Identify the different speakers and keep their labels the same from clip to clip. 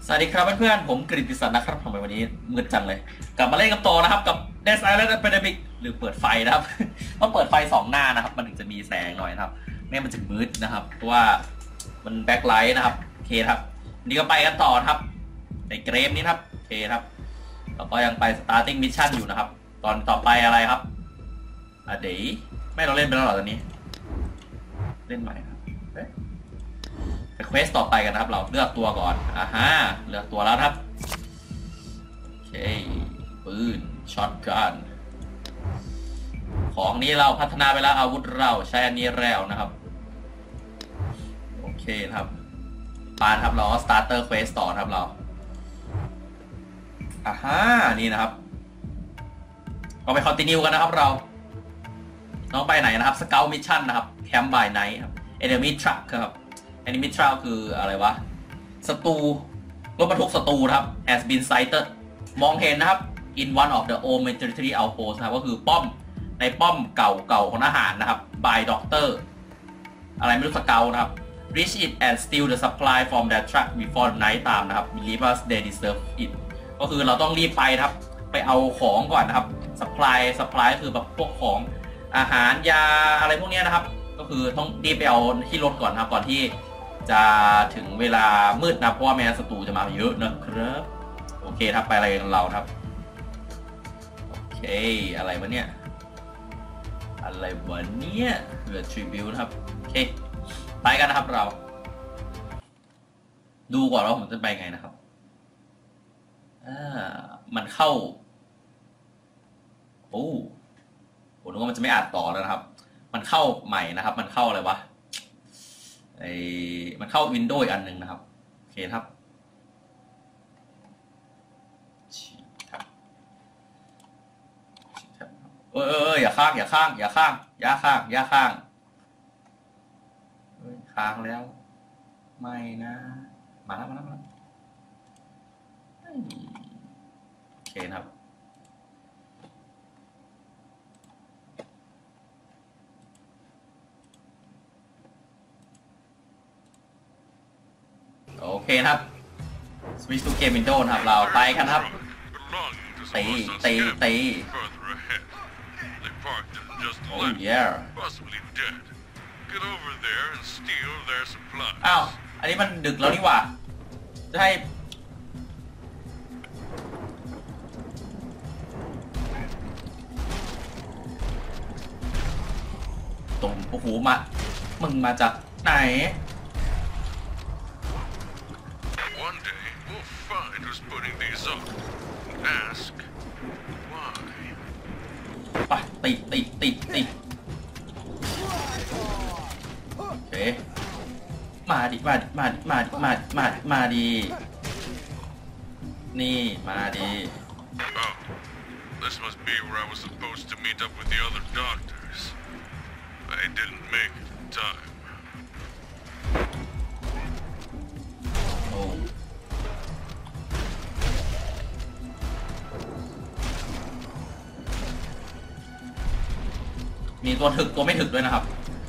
Speaker 1: สวัสดีครับเพื่อนๆผมกฤษฎิสันนะครับทำไมวันนี้มืดจังเลยกลับมาเล่นกับต่อนะครับกับ Dead Island Epidemic หรือเปิดไฟนะครับ ต้องเปิดไฟ2หน้านะครับมันถึงจะมีแสงหน่อยนะครับไม่มันจะมืดนะครับเพราะว่ามันแบ็คไลท์นะครับโอเคครับวันนี้ก็ไปกันต่อครับในเกมนี้ครับโอเคครับแล้วก็ยังไป starting mission อยู่นะครับตอนต่อไปอะไรครับเดี๋ยวไม่เราเล่นไปแล้วหรอตอนนี้เล่นใหม่ครับไปเควสต่อไปกันนะครับเราเลือกตัวก่อนเลือกตัวแล้วครับโอเคปืนช็อตกันของนี้เราพัฒนาไปแล้วอาวุธเราใช้อันนี้แล้วนะครับโอเคครับปานครับเราก็ starter quest ต่อครับเรานี่นะครับก็ไป continue กันนะครับเราน้องไปไหนนะครับ scout mission นะครับ camp by night ครับ enemy truck ครับenemy truck คืออะไรวะศัตรูรถบรรทุกศัตรูครับ has been sighted มองเห็นนะครับ in one of the old military outposts นะครับก็คือป้อมในป้อมเก่าของทหารนะครับ by doctor อะไรไม่รู้สเกลนะครับ reach it and steal the supply from that truck before night time นะครับ believe us they deserve it ก็คือเราต้องรีบไปนะครับไปเอาของก่อนนะครับ supply คือแบบพวกของอาหารยาอะไรพวกนี้นะครับก็คือต้องรีบไปเอาที่รถก่อนครับก่อนที่จะถึงเวลามืดนะเพราะว่าแม้ศัตรูจะมาเยอะนะครับโอเคครับไปอะไรกันเราครับโอเคอะไรวะเนี่ยอะไรวะเนี่ยเหลือทริบิวนะครับโอเคไปกันนะครับเราดูก่อนว่าผมจะไปไงนะครับมันเข้าผมนึกว่ามันจะไม่อ่านต่อแล้วนะครับมันเข้าใหม่นะครับมันเข้าอะไรวะมันเข้า Windows อีกอันหนึ่งนะครับโอเคครับอย่าข้างค้างแล้วไม่นะมาแล้วโอเคครับโอเคครับ Switch to Game Windows ครับเราไปกันครับตีโอ้ยอ้าวอันนี้มันดึกแล้วนี่หว่าจะให้ตรงโอ้โหมึงมาจากไหนไปติโอเคมาดินี่มาดิ
Speaker 2: This must be where I was supposed to meet up with the other doctors. I didn't make it in time.
Speaker 1: มีตัวถึกตัวไม่ถึกด้วยนะครับ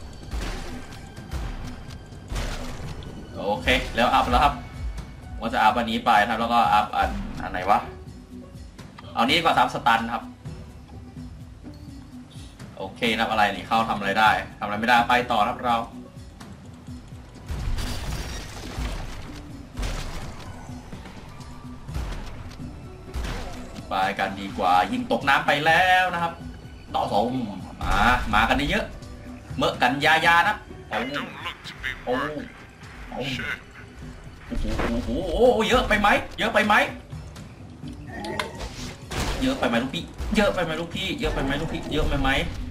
Speaker 1: โอเคแล้วอัพแล้วครับว่าจะอัพอันนี้ไปครับแล้วก็อัพอันไหนวะเอานี้ดีกว่า3สตันครับโอเคครับอะไรนี่เข้าทำอะไรได้ทำอะไรไม่ได้ไปต่อครับเราไปกันดีกว่ายิงตกน้ำไปแล้วนะครับต่อ2มากันเยอะเมื่อกันยานะโอ้โหเยอะไปไหมลูกพี่เยอะไปไหมเยอะไปไหมเยอะไปไหม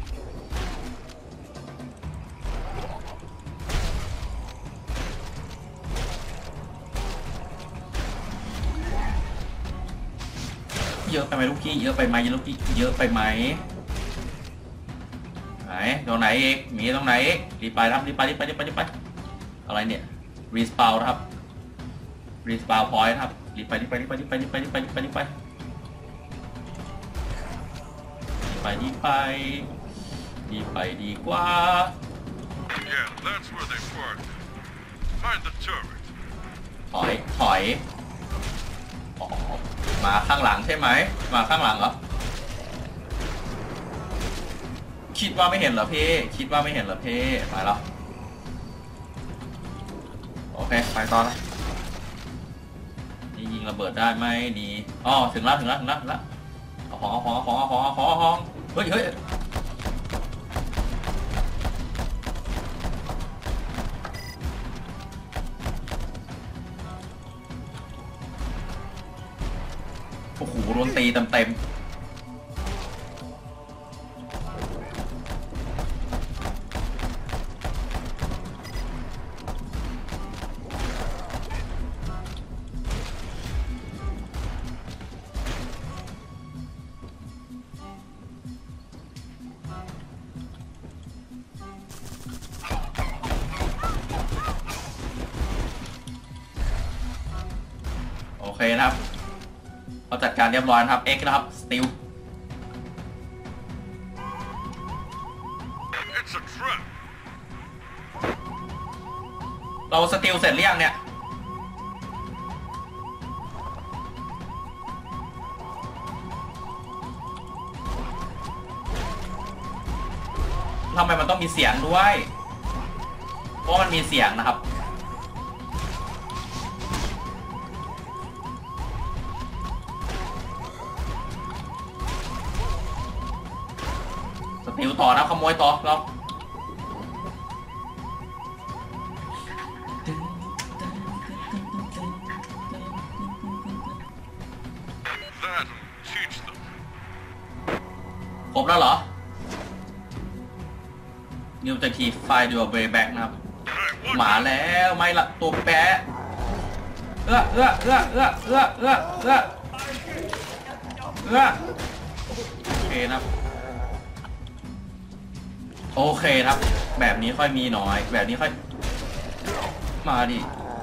Speaker 1: ไหนตรงไหนอีกมีตรงไหนอีกรีบไปอะไรเนี่ยรีสปาวครับรีสปาวพอยต์ครับรีบไปดีกว่าถอยมาข้างหลังใช่ไหมมาข้างหลังเหรอคิดว่าไม่เห็นเหรอพี่คิดว่าไม่เห็นเหรอพี่มาแล้วโอเคไปต่อนะนี่ยิงระเบิดได้ไหมดีอ๋อถึงแล้วเอาของเฮ้ยโอ้โหโดนตีเต็มโอเคนะครับเราจัดการเรียบร้อยนะครับ X นะครับสติลเราสติลเสร็จหรือยังเนี่ยทำไมมันต้องมีเสียงด้วยเพราะมันมีเสียงนะครับสติลต่อนะขโมยต่อเราครบแล้วเหรอ New Objective Find Your Way Back นะครับมาแล้วไม่ละตัวแปะโอเคนะครับโอเคครับแบบนี้ค่อยมีน้อยแบบนี้ค่อยมาดิ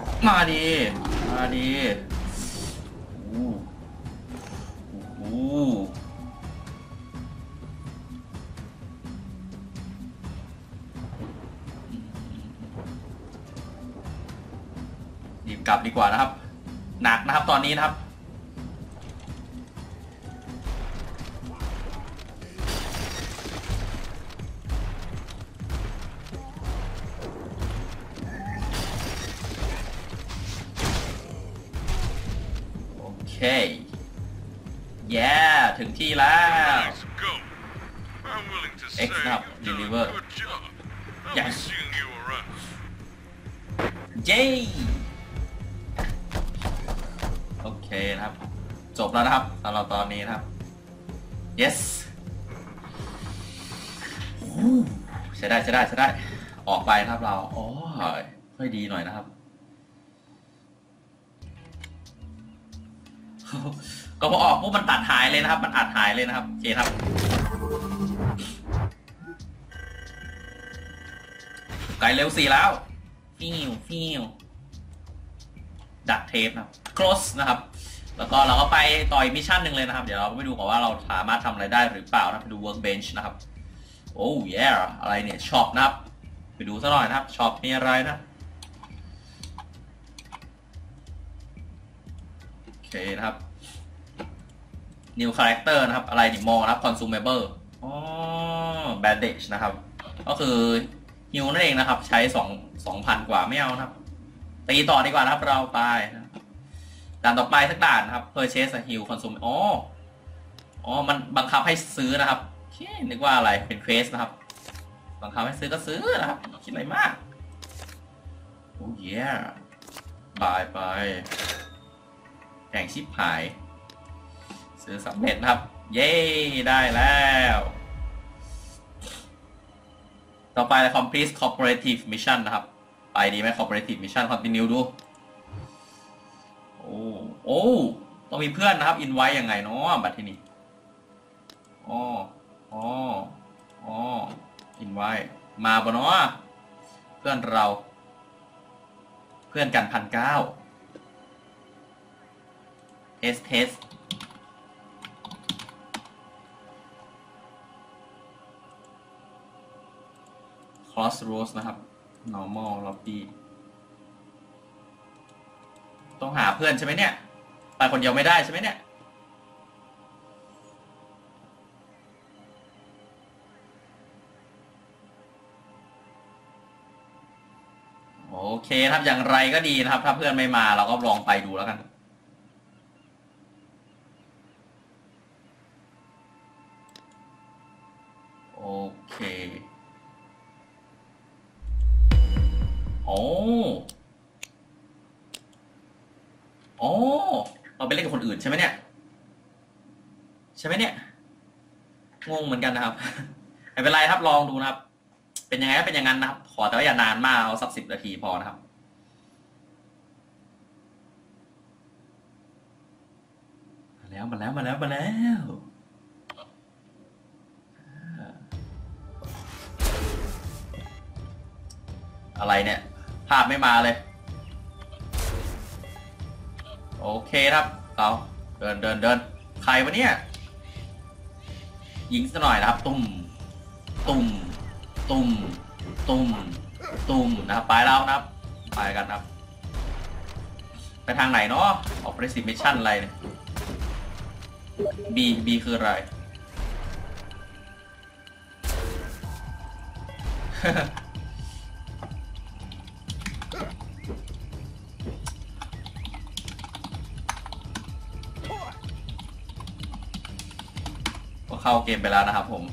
Speaker 1: รีบกลับดีกว่านะครับหนักนะครับตอนนี้นะครับโอเคถึงที่แล้ว X นะครับ Deliver yes เย้โอเคนะครับจบแล้วนะครับสำหรับตอนนี้นะครับ yes ใช้ได้ออกไปนะครับเราโอ้ยค่อยดีหน่อยนะครับก็พอออกปุ๊บมันตัดหายเลยนะครับมันอัดหายเลยนะครับโอเคครับไกลเร็ว4แล้วฟิวดักเทปนะครับ close นะครับแล้วก็เราก็ไปต่อยมิชชั่นหนึ่งเลยนะครับเดี๋ยวเราไปดูก่อนว่าเราสามารถทำอะไรได้หรือเปล่านะไปดู workbench นะครับโอ้ยอะไรเนี่ยช็อปนะครับไปดูซะหน่อยนะครับช็อปมีอะไรนะโอเคนะครับ new character นะครับอะไรดิมอนะครับ consumable อ๋อ bandage นะครับก็คือฮิวนั่นเองนะครับใช้2,000 กว่าไม่เอานะครับตีต่อดีกว่านะครับเราไปด่านต่อไปสักด่านนะครับ purchase a heal consume อ๋อมันบังคับให้ซื้อนะครับนึกว่าอะไรเป็นเควสนะครับบังคับให้ซื้อก็ซื้อนะครับคิดอะไรมากโอ้ยไปแข่งชิปหายซื้อสำเร็จนะครับเย้ได้แล้วต่อไป complete cooperative mission นะครับไปดีไหม cooperative mission continue ดูโอ้ต้องมีเพื่อนนะครับ invite ยังไงเนาะบัดทีนี้invite มาบ่เนาะเพื่อนเราเพื่อนกัน1,900เทสCrossroads นะครับ normal lobby ต้องหาเพื่อนใช่ไหมเนี่ยไปคนเดียวไม่ได้ใช่ไหมเนี่ยเคครับอย่างไรก็ดีนะครับถ้าเพื่อนไม่มาเราก็ลองไปดูแล้วกันโอเคโอ้เราไปเล่นกับคนอื่นใช่ไหมเนี่ยงงเหมือนกันนะครับ ไม่เป็นไรครับลองดูนะครับเป็นยังไงก็เป็นอย่างนั้นนะครับขอแต่ว่าอย่านานมากเอาสัก10 นาทีพอนะครับมาแล้วอะไรเนี่ยภาพไม่มาเลยโอเคครับเราเดินใครวะเนี่ยยิงซะหน่อยนะครับตุ้มนะครับไปแล้วนะครับไปกันครับไปทางไหนเนาะออก Aggressive Mission อะไรเนี่ย B คืออะไร ก็เข้าเกมไปแล้วนะครับผม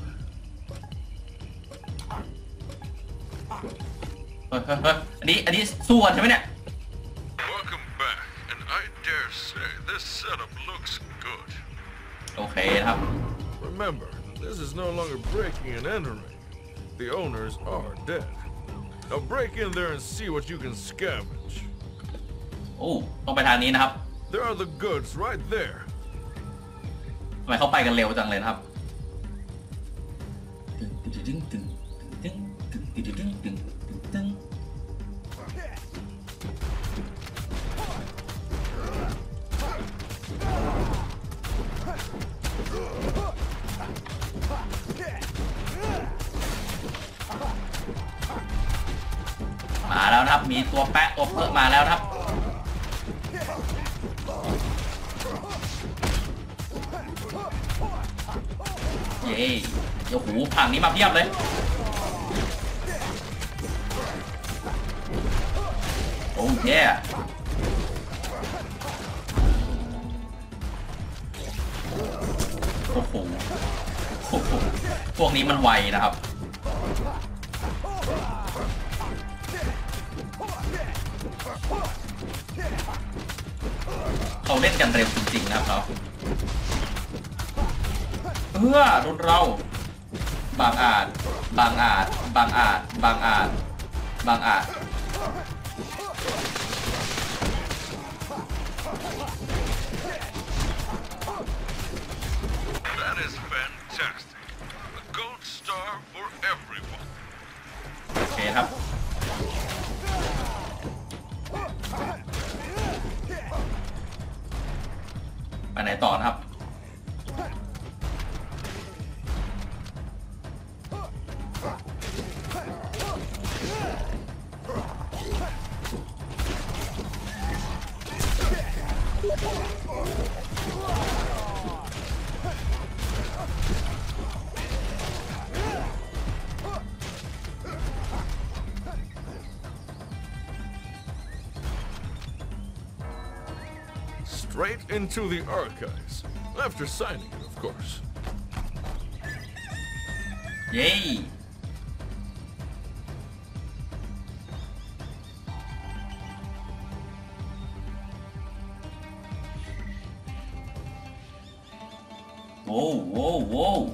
Speaker 1: อันนี้สู้กันใช่ไหมเนี่ย
Speaker 2: Welcome back, and I dare say this setup looks good.
Speaker 1: โอเคครับ
Speaker 2: Remember, this is no longer breaking and entering. The owners are dead. Now break in there and see what you can scavenge.
Speaker 1: โอ้ต้องไปทางนี้นะครับ
Speaker 2: There are the goods right there.
Speaker 1: ทำไมเขาไปกันเร็วจังเลยนะครับมาแล้วนะครับมีตัวแปะตัวเพิ่มมาแล้วครับเย้โอ้โหผังนี้มาเพียบเลยโอ้เย้โอ้โหพวกนี้มันไวนะครับเขาเล่นกันเร็วจริงๆนะครับโดนเราบางอาจ
Speaker 2: That is fantastic. A gold star for everyone.
Speaker 1: โอเคครับไปไหนต่อนะครับ
Speaker 2: Straight into the archives. After signing it, of course.
Speaker 1: เย้โว้ว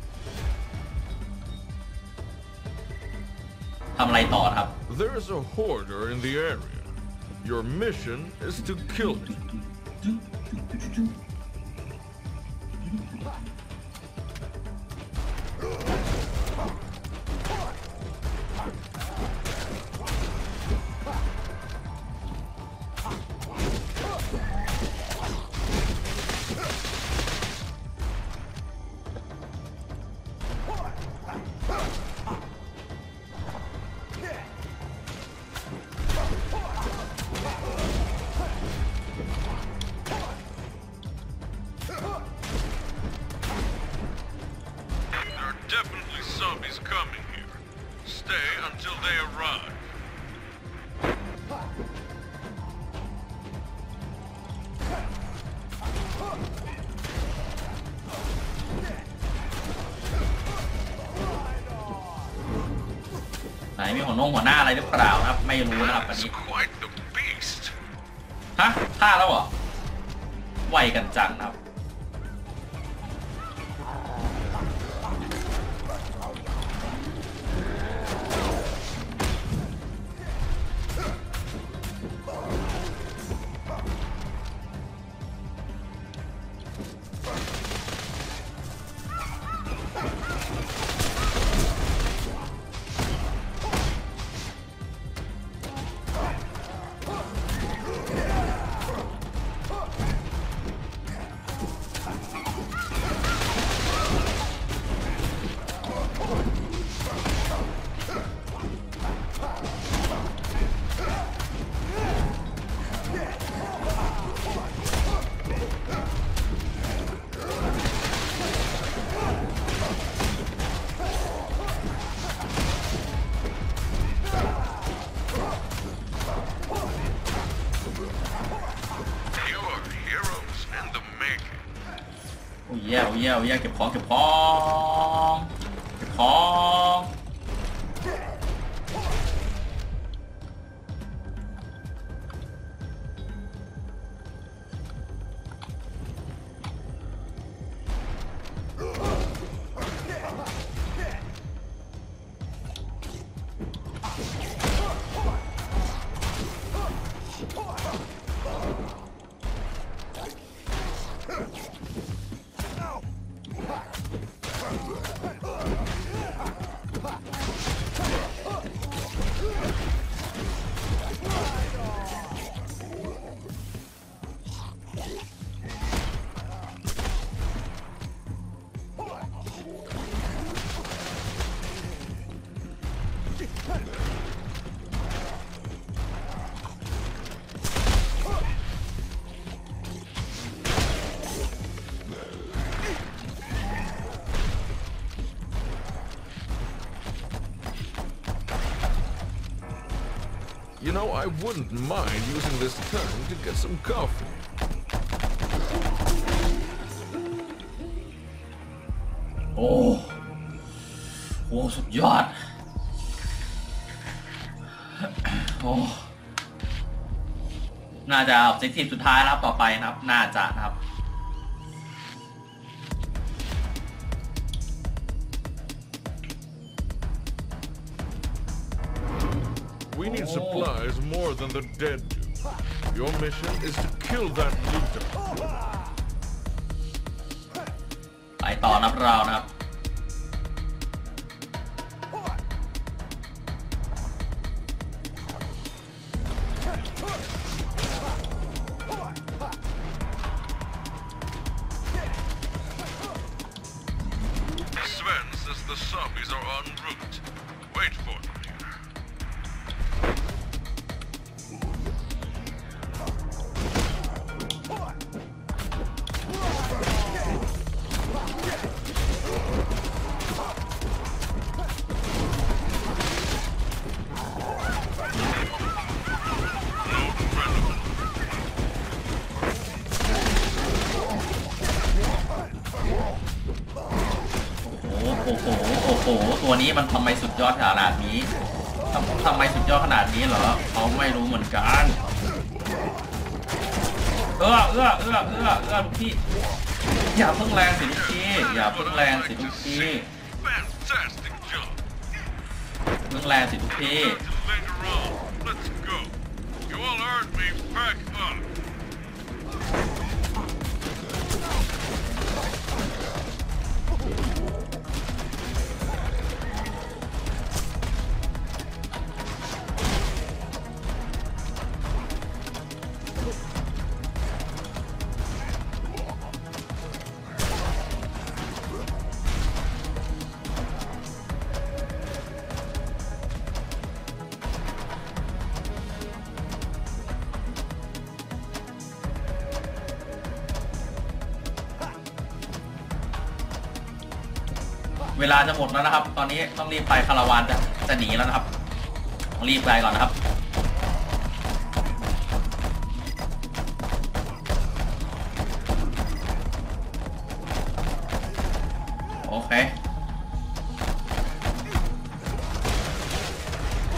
Speaker 1: ทำอะไรต่อครับ
Speaker 2: There's a hoarder in the area. Your mission is to kill it.
Speaker 1: มีหัวหน้าอะไรหรือเปล่านะครับไม่รู้นะครับอันนี้ฮะฆ่าแล้วเหรอไวกันจังนะครับแย่เก็บของ
Speaker 2: You know, I wouldn't mind using this time to get some coffee.
Speaker 1: โอ้สุดยอดโอ้น่าจะออบเจกตีฟสุดท้ายแล้วต่อไปนะครับน่าจะนะครับ
Speaker 2: We need supplies more than the dead do. Your mission is to kill that looter.
Speaker 1: ไปต่อนับเรานะครับ
Speaker 2: Sven says the zombies are en route. Wait for them.
Speaker 1: โอ้โหตัวนี้มันทำไมสุดยอดขนาดนี้ทำไมสุดยอดขนาดนี้เหรอเขาไม่รู้เหมือนกันทุกที่อย่าเพิ่งแรงสิทุกที่อย่าเพิ่งแรงสิทุกที่เพิ่งแรงสิทุกที่ เวลาจะหมดแล้วนะครับตอนนี้ต้องรีบไปคาราวานจะหนีแล้วนะครับต้องรีบไปก่อนนะครับโอเค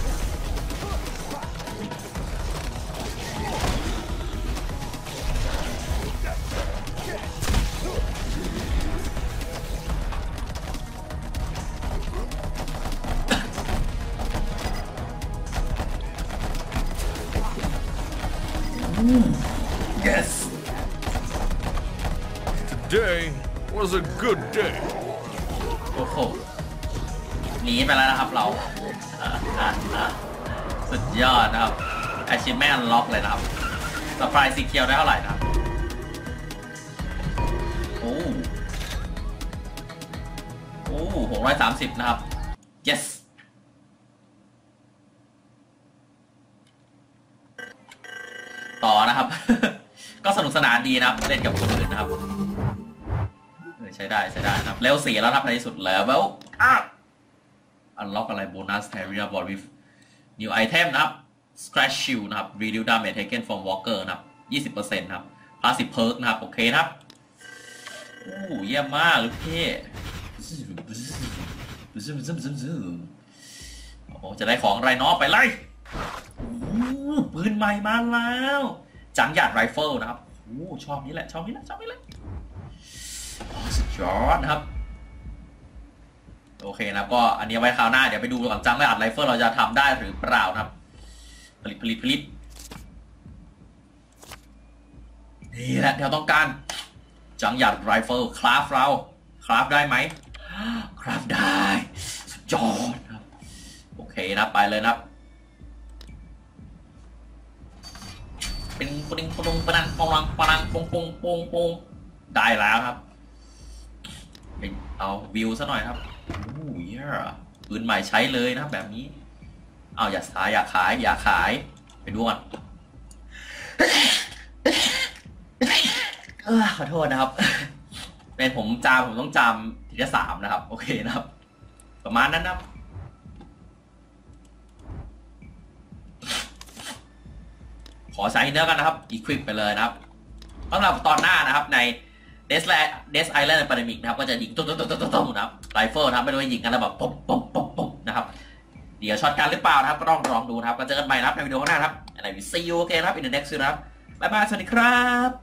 Speaker 2: Today was a good day.
Speaker 1: โอ้โหหนีไปแล้วนะครับเราสุดยอดนะครับ achievement unlock เลยนะครับ surprise สีเขียวได้เท่าไหร่นะครับโอ้630นะครับ yes ต่อนะครับ ก็สนุกสนานดีนะครับเล่นกับคนอื่นนะครับใช้ได้นะครับเลเวล4แล้วครับในที่สุดเลเวลunlock อะไร bonus area ball with new item นะครับ scratch shield นะครับ reduce damage taken from walker นะครับ 20% นะครับ passive perk นะครับโอเคนะครับโอ้เยี่ยมมากลูกพี่โอ้จะได้ของอะไรเนาะไปเลยปืนใหม่มาแล้วจังหยัดไรเฟิลนะครับโอ้ชอบนี้แหละสุดยอดนะครับโอเคนะก็อันนี้ไว้คราวหน้าเดี๋ยวไปดูก่อนจังหยัดไรเฟิลเราจะทำได้หรือเปล่านะครับผลิตนี่แหละเดี๋ยวต้องการจังหยัดไรเฟิลคราฟได้ไหมคราฟได้สุดยอดครับโอเคนะไปเลยนะครับเป็นปุงปนังปงได้แล้วครับเอาวิวซะหน่อยครับโอ้ยปืนใหม่ใช้เลยนะครับแบบนี้เอาอย่าขายไปดูก่อนขอโทษนะครับเป็นผมต้องจำทีละ3นะครับโอเคนะครับประมาณนั้นนะครับขอใช้เนื้อกันนะครับ equip ไปเลยนะครับสำหรับตอนหน้านะครับใน Death Island Epidemic นะครับก็จะยิงตุ้มนะครับไรเฟิลนะครับไม่ได้ยิงกันแล้วแบบปุ๊บนะครับเดี๋ยวช็อตกันหรือเปล่านะครับก็ต้องลองดูนะครับก็เจอกันใหม่นะครับในวิดีโอหน้าครับอะไรวิซีโอเคครับ in the next นะครับบ๊ายบายสวัสดีครับ